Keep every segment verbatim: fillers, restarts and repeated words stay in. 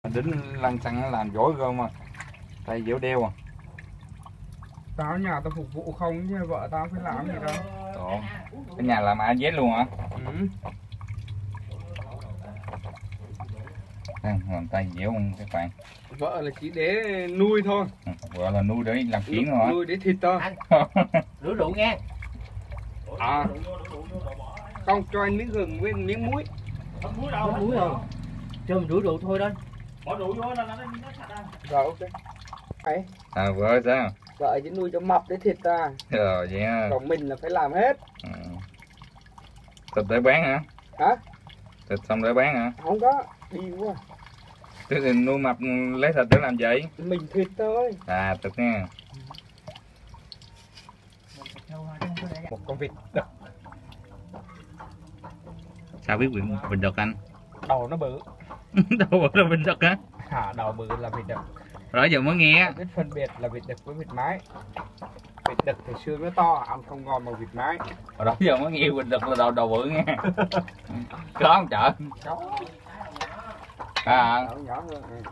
Đính lăn xăng nó làm dối cơ mà tay dẻo đeo à. Tao ở nhà tao phục vụ không chứ vợ tao phải làm gì đâu. Ồ, cái nhà làm A Z luôn hả? Ừ. Làm tay dẻo không các bạn. Vợ là chỉ để nuôi thôi. Ừ, gọi là nuôi để làm kiển thôi hả? Nuôi để thịt thôi. Rửa rượu nghe. À. Không, cho anh miếng gừng với miếng muối. Không muối đâu. Không muối đâu. Cho mình rửa rượu thôi đó. Bỏ rượu vô là nó nó sạch ra. Rồi ok. Ấy. À vợ sao? Vợ chỉ nuôi cho mập để thịt ta. Rồi vậy ha. Còn mình là phải làm hết. Ừ. Thịt để bán hả? Hả? Thịt xong để bán hả? Không có, đi quá. Thế thì nuôi mập lấy thịt để làm gì? Mình thịt thôi. À thịt nha. Một con vịt đực. Sao biết vịt vịt đực anh? Đầu nó bự. Đâu phải là vịt đực hả? À, đầu bự là vịt đực. Rồi giờ mới nghe. Biết phân biệt là vịt đực với vịt mái. Vịt đực thì xương nó to, ăn không ngon bằng vịt mái. Hồi đó giờ mới nghe vịt đực là đầu đầu bự nghe. Có không chợ? Có. À, Nhỏ, nhỏ hơn. Ừ.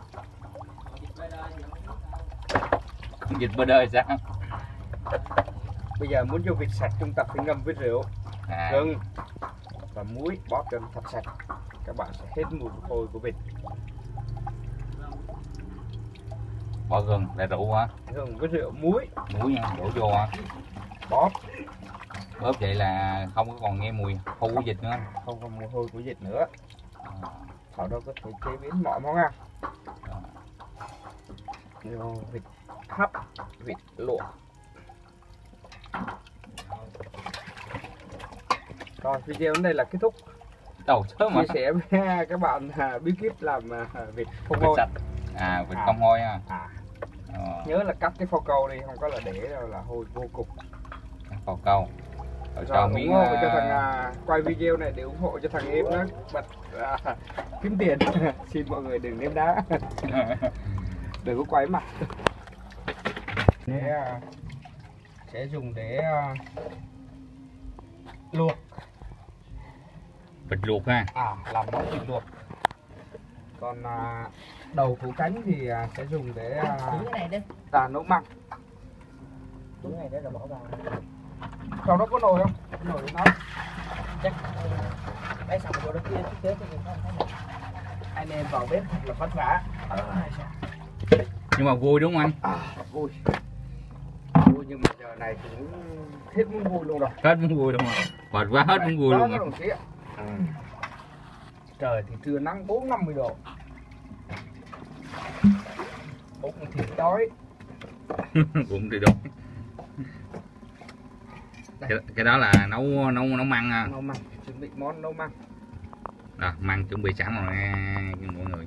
con vịt bơ đơ sao? Bây giờ muốn cho vịt sạch chúng ta phải ngâm với rượu, À. gừng và muối bóp cho nó thật sạch. Các bạn sẽ hết mùi hôi của vịt. Bỏ gừng lại rượu hả? Gừng với rượu, muối, Muối nha, đổ vô hả? bóp, Bóp vậy là không có còn nghe mùi hôi của vịt nữa. không còn mùi hôi của vịt nữa. À. Sau đó có thể chế biến mọi món ăn. À. Như vịt hấp, vịt luộc. Rồi video đến đây là kết thúc. Đầu sớm mà. Chia sẻ với các bạn à, bí kíp làm à, vịt không Vịt hôi. sạch. À, vịt À. không hôi ha. À, Ờ, nhớ là cắt cái phao câu đi, không có là để là hôi vô cùng. phao câu. Rồi cho Rồi, miếng ủng hộ cho uh, thằng à, quay video này để ủng hộ cho thằng em nó bật à, kiếm tiền. Xin mọi người đừng ném đá, đừng có quay mặt. Để, à, sẽ dùng để à, luộc. vịt luộc ha. À, làm món vịt luộc. Còn à, đầu củ cánh thì à, sẽ dùng để à, Rửa cái này đi. là nấu măng. Rửa cái này để rồi bỏ vào. Trong đó có nồi không? Có nồi để nấu. Chắc lấy xong rồi vô đó kia thiết kế cho người ta thấy này. Anh em vào bếp thật là vất vả. Nhưng mà vui đúng không anh? À, vui. Vui nhưng mà giờ này cũng hết muốn vui luôn rồi. Hết muốn vui luôn rồi. Mệt quá hết muốn vui Đó, luôn đó rồi. đồng chí ạ. Trời thì trưa nắng bốn năm mươi độ. Bụng thì đói. Bụng thì đói. Cái, cái đó là nấu nấu nấu măng ha. Nấu măng, chuẩn bị món nấu măng. Rồi, măng chuẩn bị sẵn rồi nha mọi người.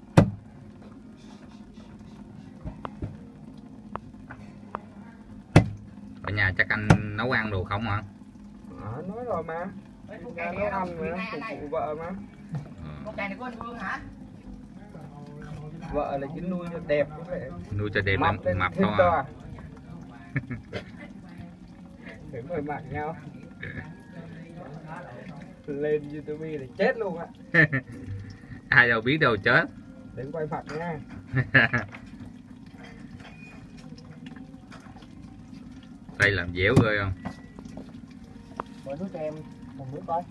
Ở nhà chắc anh nấu ăn đồ không hả? À, nói rồi mà. Ra nấu ăn mà, phục vụ vợ mà. Con chai này của anh Vương hả? Vợ là chỉ nuôi cho đẹp cũng vậy. Nuôi cho đẹp Mập lên lên mập thêm thôi to à. à. Phải mời mặt nhau. Lên YouTube thì chết luôn á. Ai đâu biết đâu chết. Đến quay mặt nha. Đây làm dẻo ghê không? Mở nước cho em một nước coi.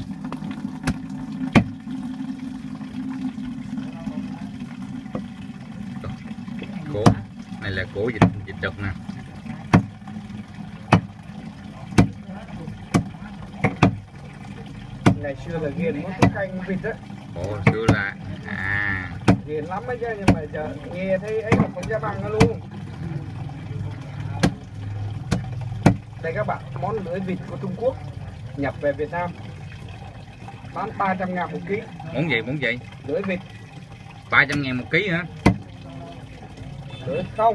Cổ này là cổ vịt vịt đực nè. Ngày xưa là ghiền món canh vịt á. Ồ xưa là à Ghiền lắm ấy chứ, nhưng mà giờ nghe thấy ấy mà không dám ăn nó luôn. Đây các bạn, món lưỡi vịt của Trung Quốc nhập về Việt Nam bán ba trăm ngàn một ký. muốn gì muốn gì? Lưỡi vịt, ba trăm ngàn một ký hả? lưỡi không.